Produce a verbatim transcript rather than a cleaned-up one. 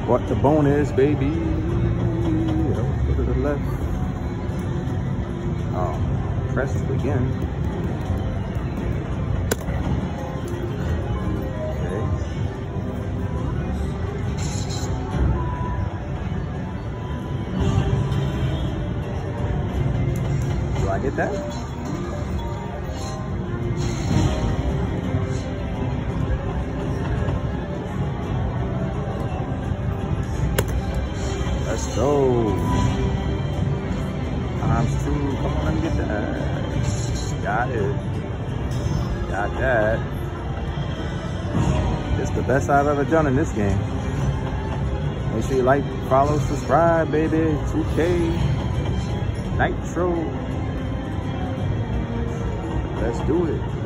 What the bonus, baby? Go to the left. Oh, press it again. Okay. Do I get that? Let's go. Times two. Come on, let me get that. Got it. Got that. It's the best I've ever done in this game. Make sure you like, follow, subscribe, baby. two K. Nitro. Let's do it.